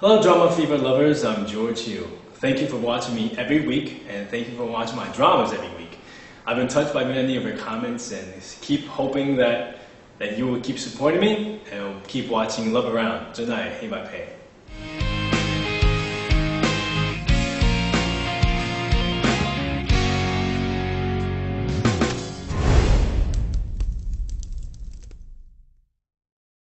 Hello Drama Fever lovers, I'm Georgie. Thank you for watching me every week, and thank you for watching my dramas every week. I've been touched by many of your comments and keep hoping that you will keep supporting me and keep watching Love Around. 真爱黑白配